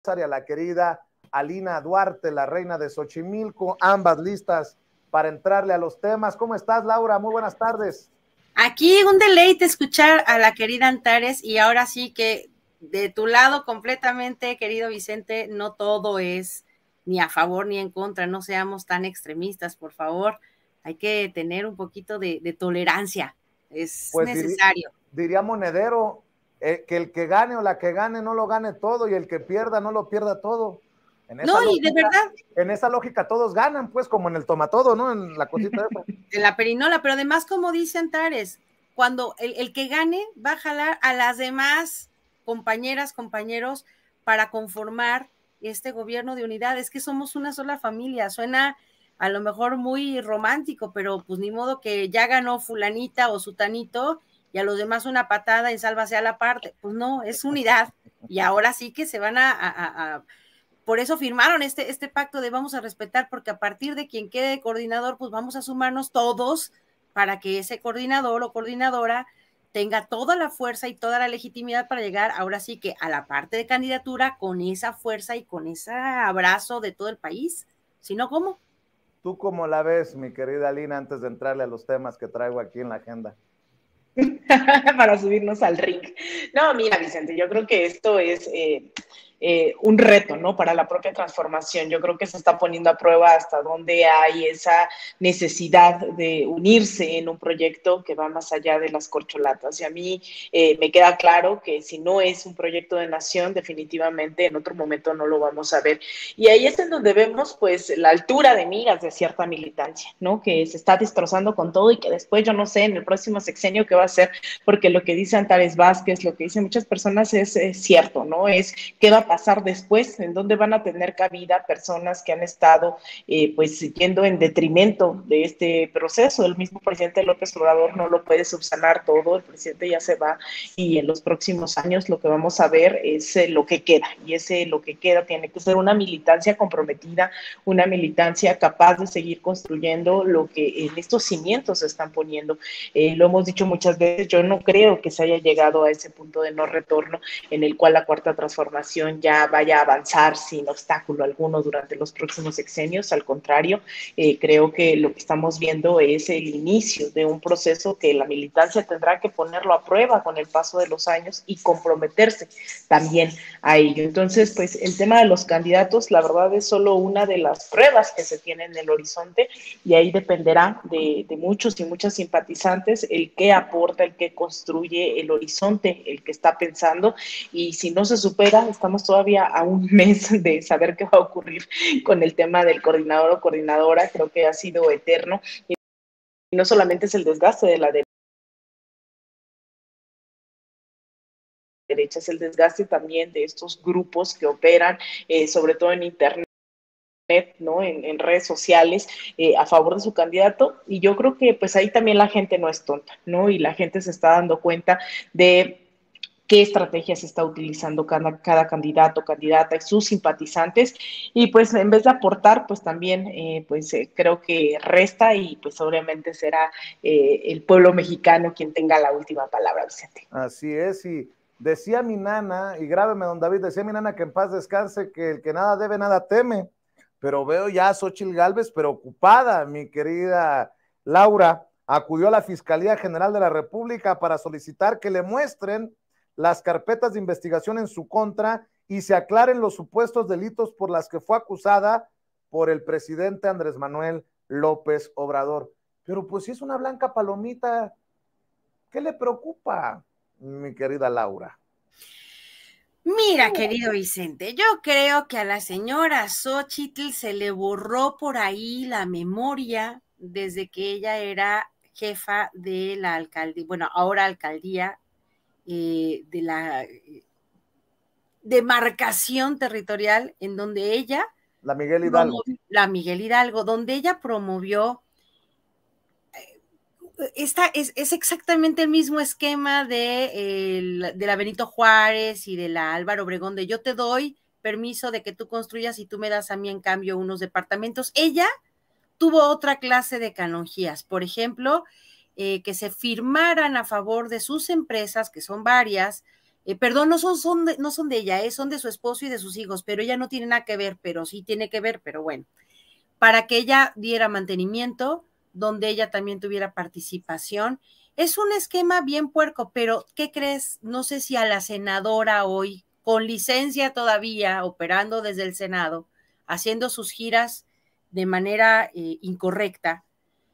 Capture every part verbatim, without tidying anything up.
a la querida Alina Duarte, la reina de Xochimilco, ambas listas para entrarle a los temas. ¿Cómo estás, Laura? Muy buenas tardes. Aquí un deleite escuchar a la querida Antares, y ahora sí que de tu lado completamente, querido Vicente, no todo es ni a favor ni en contra, no seamos tan extremistas, por favor. Hay que tener un poquito de, de tolerancia, es Pues diri necesario. diría Monedero, eh, que el que gane o la que gane no lo gane todo y el que pierda no lo pierda todo. En No, esa y de lógica, verdad, en esa lógica todos ganan, pues, como en el tomatodo, ¿no? En la cosita esa. de la perinola, pero además, como dice Antares, cuando el, el que gane va a jalar a las demás compañeras, compañeros, para conformar este gobierno de unidad. Es que somos una sola familia. Suena a lo mejor muy romántico, pero pues ni modo que ya ganó fulanita o sutanito y a los demás una patada y sálvase a la parte. Pues no, es unidad. Y ahora sí que se van a, a, a por eso firmaron este, este pacto de vamos a respetar, porque a partir de quien quede coordinador, pues vamos a sumarnos todos para que ese coordinador o coordinadora tenga toda la fuerza y toda la legitimidad para llegar ahora sí que a la parte de candidatura con esa fuerza y con ese abrazo de todo el país. Si no, ¿cómo? ¿Tú cómo la ves, mi querida Alina, antes de entrarle a los temas que traigo aquí en la agenda? Para subirnos al ring. No, mira, Vicente, yo creo que esto es eh, eh, un reto, ¿no? Para la propia transformación. Yo creo que se está poniendo a prueba hasta dónde hay esa necesidad de unirse en un proyecto que va más allá de las corcholatas. Y a mí eh, me queda claro que si no es un proyecto de nación, definitivamente en otro momento no lo vamos a ver. Y ahí es en donde vemos, pues, la altura de miras de cierta militancia, ¿no? Que se está destrozando con todo y que después, yo no sé, en el próximo sexenio que va a ser, porque lo que dice Antares Vázquez, lo que dicen muchas personas es, es cierto, ¿no? Es qué va a pasar después, en dónde van a tener cabida personas que han estado eh, pues yendo en detrimento de este proceso. El mismo presidente López Obrador no lo puede subsanar todo, el presidente ya se va y en los próximos años lo que vamos a ver es eh, lo que queda, y ese lo que queda tiene que ser una militancia comprometida, una militancia capaz de seguir construyendo lo que en estos cimientos se están poniendo. Eh, lo hemos dicho muchas veces, yo no creo que se haya llegado a ese punto de no retorno en el cual la cuarta transformación ya vaya a avanzar sin obstáculo alguno durante los próximos sexenios. Al contrario, eh, creo que lo que estamos viendo es el inicio de un proceso que la militancia tendrá que ponerlo a prueba con el paso de los años y comprometerse también a ello. Entonces, pues el tema de los candidatos, la verdad es solo una de las pruebas que se tienen en el horizonte, y ahí dependerá de, de muchos y muchas simpatizantes el que aporta, el que construye el horizonte, el que está pensando. Y si no se supera, estamos todavía a un mes de saber qué va a ocurrir con el tema del coordinador o coordinadora. Creo que ha sido eterno, y no solamente es el desgaste de la derecha, es el desgaste también de estos grupos que operan, eh, sobre todo en internet, ¿no? En, en redes sociales, eh, a favor de su candidato. Y yo creo que pues ahí también la gente no es tonta, ¿no? Y la gente se está dando cuenta de qué estrategias está utilizando cada, cada candidato, candidata y sus simpatizantes, y pues en vez de aportar, pues también eh, pues eh, creo que resta, y pues obviamente será eh, el pueblo mexicano quien tenga la última palabra, Vicente. Así es, y decía mi nana, y grábeme, don David, decía mi nana que en paz descanse, que el que nada debe, nada teme, pero veo ya a Xóchitl Gálvez preocupada, mi querida Laura, acudió a la Fiscalía General de la República para solicitar que le muestren las carpetas de investigación en su contra y se aclaren los supuestos delitos por las que fue acusada por el presidente Andrés Manuel López Obrador. Pero pues si es una blanca palomita, ¿qué le preocupa, mi querida Laura? Mira, querido Vicente, yo creo que a la señora Xóchitl se le borró por ahí la memoria desde que ella era jefa de la alcaldía, bueno, ahora alcaldía eh, de la demarcación territorial en donde ella, la Miguel Hidalgo, la Miguel Hidalgo, donde ella promovió. Esta es, es exactamente el mismo esquema de, el, de la Benito Juárez y de la Álvaro Obregón, de yo te doy permiso de que tú construyas y tú me das a mí en cambio unos departamentos. Ella tuvo otra clase de canonjías, por ejemplo, eh, que se firmaran a favor de sus empresas, que son varias, eh, perdón, no son, son de, no son de ella, eh, son de su esposo y de sus hijos, pero ella no tiene nada que ver, pero sí tiene que ver, pero bueno, para que ella diera mantenimiento, donde ella también tuviera participación. Es un esquema bien puerco, pero ¿qué crees? No sé si a la senadora hoy, con licencia todavía, operando desde el Senado, haciendo sus giras de manera eh, incorrecta,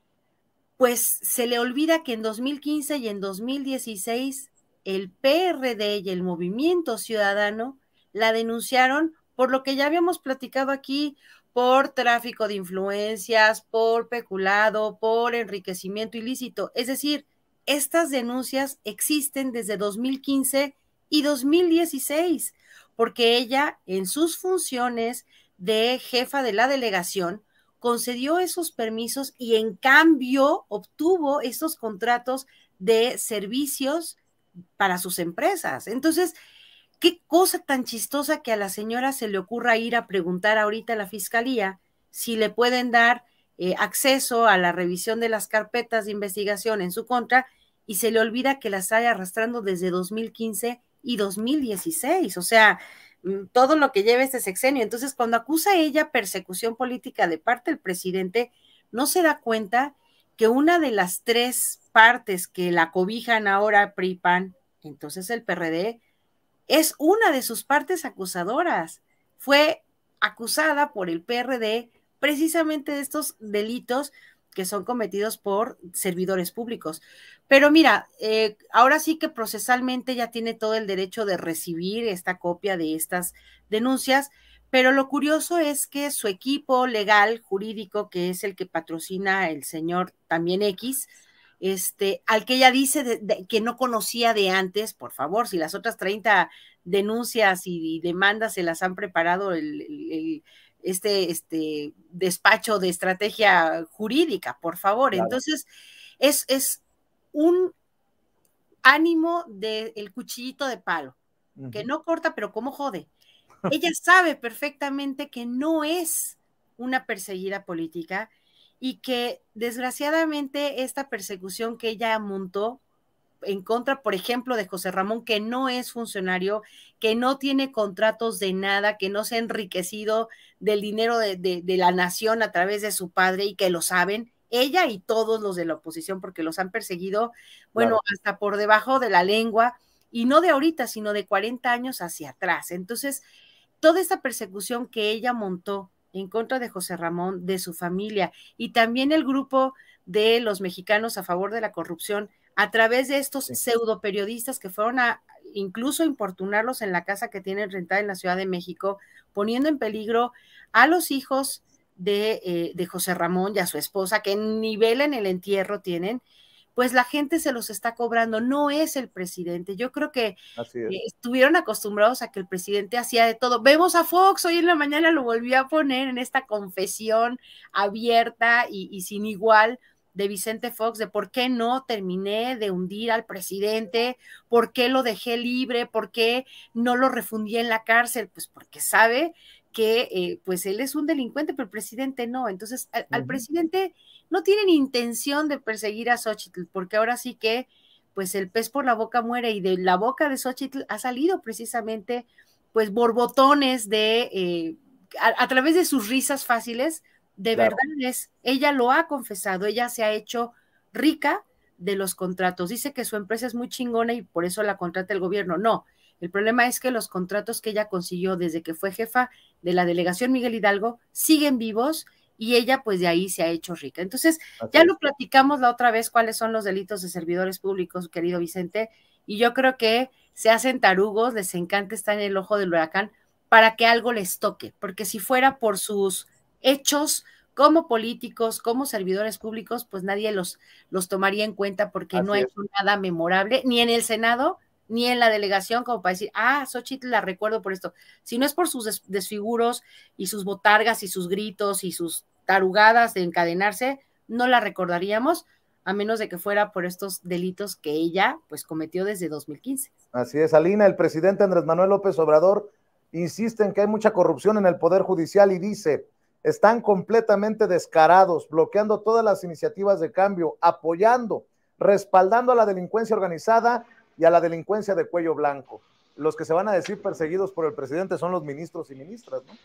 pues se le olvida que en dos mil quince y en dos mil dieciséis el P R D y el Movimiento Ciudadano la denunciaron por lo que ya habíamos platicado aquí, por tráfico de influencias, por peculado, por enriquecimiento ilícito. Es decir, estas denuncias existen desde dos mil quince y dos mil dieciséis, porque ella en sus funciones de jefa de la delegación concedió esos permisos y en cambio obtuvo esos contratos de servicios para sus empresas. Entonces, qué cosa tan chistosa que a la señora se le ocurra ir a preguntar ahorita a la fiscalía si le pueden dar eh, acceso a la revisión de las carpetas de investigación en su contra, y se le olvida que las está arrastrando desde dos mil quince y dos mil dieciséis. O sea, todo lo que lleva este sexenio. Entonces, cuando acusa ella persecución política de parte del presidente, no se da cuenta que una de las tres partes que la cobijan ahora, P R I, P A N, entonces el P R D, es una de sus partes acusadoras. Fue acusada por el P R D precisamente de estos delitos que son cometidos por servidores públicos. Pero mira, eh, ahora sí que procesalmente ya tiene todo el derecho de recibir esta copia de estas denuncias, pero lo curioso es que su equipo legal, jurídico, que es el que patrocina el señor también X, este, al que ella dice de, de, que no conocía de antes, por favor, si las otras treinta denuncias y, y demandas se las han preparado el, el, el este, este despacho de estrategia jurídica, por favor. Claro. Entonces, es, es un ánimo del de cuchillito de palo, uh-huh. que no corta, pero cómo jode. Ella sabe perfectamente que no es una perseguida política y que desgraciadamente esta persecución que ella montó en contra, por ejemplo, de José Ramón, que no es funcionario, que no tiene contratos de nada, que no se ha enriquecido del dinero de, de, de la nación a través de su padre y que lo saben, ella y todos los de la oposición, porque los han perseguido, bueno, claro. hasta por debajo de la lengua, y no de ahorita, sino de cuarenta años hacia atrás. Entonces, toda esta persecución que ella montó en contra de José Ramón, de su familia, y también el grupo de los mexicanos a favor de la corrupción, a través de estos sí. pseudo periodistas que fueron a incluso importunarlos en la casa que tienen rentada en la Ciudad de México, poniendo en peligro a los hijos de, eh, de José Ramón y a su esposa, que nivel en el entierro tienen, pues la gente se los está cobrando, no es el presidente. Yo creo que eh, estuvieron acostumbrados a que el presidente hacía de todo. Vemos a Fox, hoy en la mañana lo volvió a poner en esta confesión abierta y, y sin igual, de Vicente Fox, de por qué no terminé de hundir al presidente, por qué lo dejé libre, por qué no lo refundí en la cárcel, pues porque sabe que eh, pues él es un delincuente, pero el presidente no. Entonces al, uh-huh. al presidente no tienen intención de perseguir a Xóchitl, porque ahora sí que pues el pez por la boca muere, y de la boca de Xóchitl ha salido precisamente pues borbotones de, eh, a, a través de sus risas fáciles. De claro. verdad es, ella lo ha confesado, ella se ha hecho rica de los contratos, dice que su empresa es muy chingona y por eso la contrata el gobierno. No, el problema es que los contratos que ella consiguió desde que fue jefa de la delegación Miguel Hidalgo siguen vivos y ella pues de ahí se ha hecho rica. Entonces, así ya es. Lo platicamos la otra vez cuáles son los delitos de servidores públicos, querido Vicente, y yo creo que se hacen tarugos, les encanta estar en el ojo del huracán para que algo les toque, porque si fuera por sus hechos como políticos, como servidores públicos, pues nadie los, los tomaría en cuenta porque Así no ha hecho nada memorable, ni en el Senado, ni en la delegación, como para decir, ah, Xóchitl la recuerdo por esto. Si no es por sus des desfiguros y sus botargas y sus gritos y sus tarugadas de encadenarse, no la recordaríamos, a menos de que fuera por estos delitos que ella pues cometió desde dos mil quince. Así es, Alina. El presidente Andrés Manuel López Obrador insiste en que hay mucha corrupción en el Poder Judicial y dice: están completamente descarados, bloqueando todas las iniciativas de cambio, apoyando, respaldando a la delincuencia organizada y a la delincuencia de cuello blanco. los que se van a decir perseguidos por el presidente son los ministros y ministras, ¿no?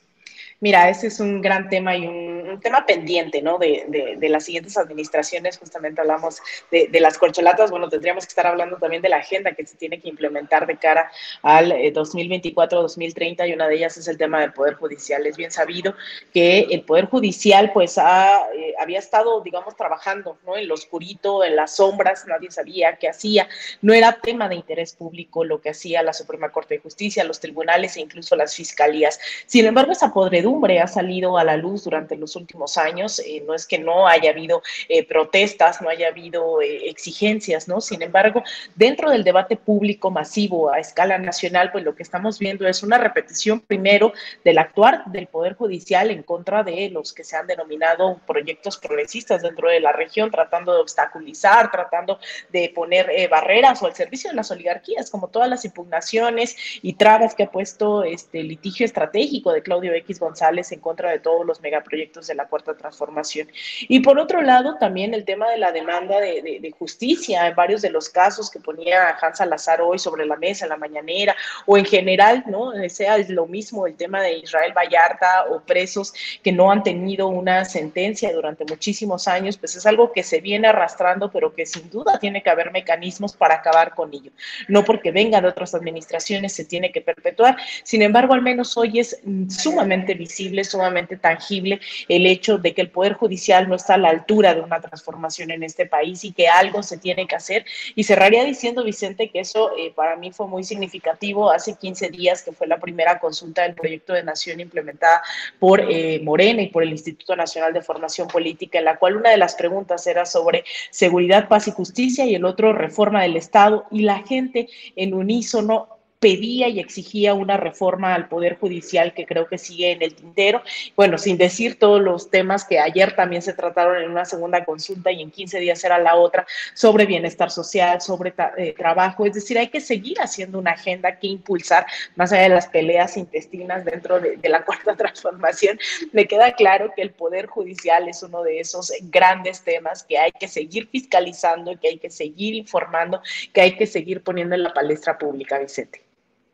Mira, ese es un gran tema y un, un tema pendiente, ¿no? De, de, de las siguientes administraciones, justamente hablamos de, de las corcholatas, bueno, tendríamos que estar hablando también de la agenda que se tiene que implementar de cara al eh, dos mil veinticuatro dos mil treinta, y una de ellas es el tema del Poder Judicial. Es bien sabido que el Poder Judicial, pues, ha, eh, había estado, digamos, trabajando, ¿no? En lo oscurito, en las sombras, nadie sabía qué hacía, no era tema de interés público lo que hacía la Suprema Corte de Justicia, los tribunales e incluso las fiscalías. Sin embargo, esa podredumbre ha salido a la luz durante los últimos años, eh, no es que no haya habido eh, protestas, no haya habido eh, exigencias, ¿no? Sin embargo, dentro del debate público masivo a escala nacional, pues lo que estamos viendo es una repetición primero del actuar del Poder Judicial en contra de los que se han denominado proyectos progresistas dentro de la región, tratando de obstaculizar, tratando de poner eh, barreras o al servicio de las oligarquías, como todas las impugnaciones y trabas que ha puesto este el litigio estratégico de Claudio X González en contra de todos los megaproyectos de la Cuarta Transformación. Y por otro lado, también el tema de la demanda de, de, de justicia en varios de los casos que ponía Hans Salazar hoy sobre la mesa, en la mañanera, o en general, ¿no? Sea lo mismo el tema de Israel Vallarta o presos que no han tenido una sentencia durante muchísimos años, pues es algo que se viene arrastrando, pero que sin duda tiene que haber mecanismos para acabar con ello. No porque venga de otras administraciones se tiene que perpetuar. Sin embargo, al menos hoy es sumamente visible, sumamente tangible el hecho de que el Poder Judicial no está a la altura de una transformación en este país y que algo se tiene que hacer. Y cerraría diciendo, Vicente, que eso eh, para mí fue muy significativo hace quince días, que fue la primera consulta del proyecto de nación implementada por eh, Morena y por el Instituto Nacional de Formación Política, en la cual una de las preguntas era sobre seguridad, paz y justicia, y el otro reforma del Estado, y la gente en unísono pedía y exigía una reforma al Poder Judicial que creo que sigue en el tintero, bueno, sin decir todos los temas que ayer también se trataron en una segunda consulta y en quince días era la otra, sobre bienestar social, sobre eh, trabajo, es decir, hay que seguir haciendo una agenda que impulsar, más allá de las peleas intestinas dentro de, de la Cuarta Transformación. Me queda claro que el Poder Judicial es uno de esos grandes temas que hay que seguir fiscalizando, que hay que seguir informando, que hay que seguir poniendo en la palestra pública, Vicente.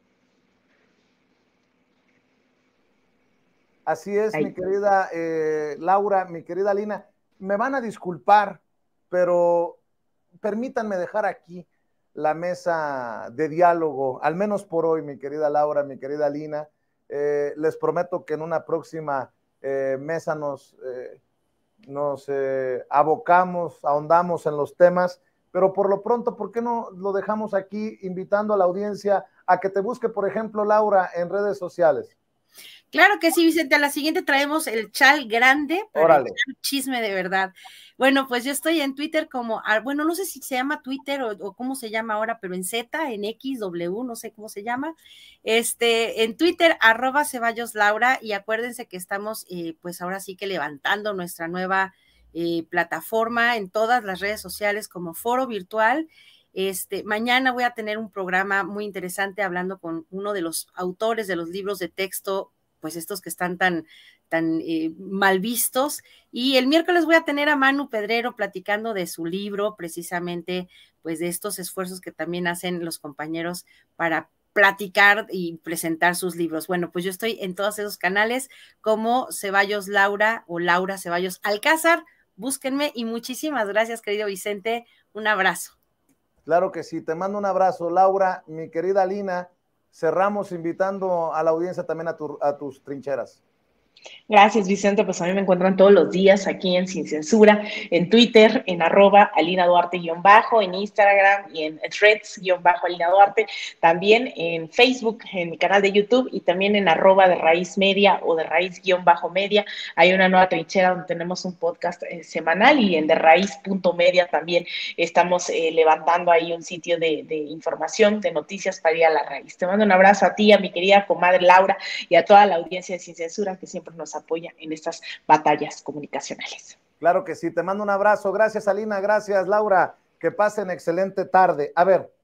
Así es, Ahí. mi querida eh, Laura, mi querida Lina, me van a disculpar, pero permítanme dejar aquí la mesa de diálogo, al menos por hoy, mi querida Laura, mi querida Lina. Eh, les prometo que en una próxima eh, mesa nos, eh, nos eh, abocamos, ahondamos en los temas, pero por lo pronto, ¿por qué no lo dejamos aquí invitando a la audiencia a que te busque, por ejemplo, Laura, en redes sociales? Claro que sí, Vicente. A la siguiente traemos el chal grande para echar chisme de verdad. Bueno, pues yo estoy en Twitter como, bueno, no sé si se llama Twitter o, o cómo se llama ahora, pero en Z, en X, W, no sé cómo se llama. Este, en Twitter, arroba Ceballos Laura, y acuérdense que estamos, eh, pues ahora sí que levantando nuestra nueva eh, plataforma en todas las redes sociales como Foro Virtual. Este, mañana voy a tener un programa muy interesante hablando con uno de los autores de los libros de texto, pues estos que están tan, tan eh, mal vistos, y el miércoles voy a tener a Manu Pedrero platicando de su libro, precisamente, pues de estos esfuerzos que también hacen los compañeros para platicar y presentar sus libros. Bueno, pues yo estoy en todos esos canales como Ceballos Laura o Laura Ceballos Alcázar, búsquenme, y muchísimas gracias, querido Vicente, un abrazo. Claro que sí, te mando un abrazo, Laura, mi querida Lina. Cerramos invitando a la audiencia también a, tu, a tus trincheras. Gracias, Vicente. Pues a mí me encuentran todos los días aquí en Sin Censura, en Twitter, en arroba Alina Duarte guión bajo, en Instagram y en threads guión bajo Alina Duarte, también en Facebook, en mi canal de YouTube, y también en arroba de Raíz Media o de Raíz guión bajo Media. Hay una nueva trinchera donde tenemos un podcast eh, semanal, y en de Raíz punto media también estamos eh, levantando ahí un sitio de, de información, de noticias para ir a la raíz. Te mando un abrazo a ti, a mi querida comadre Laura y a toda la audiencia de Sin Censura que siempre nos apoya en estas batallas comunicacionales. Claro que sí, te mando un abrazo. Gracias, Alina, gracias, Laura. Que pasen excelente tarde. A ver,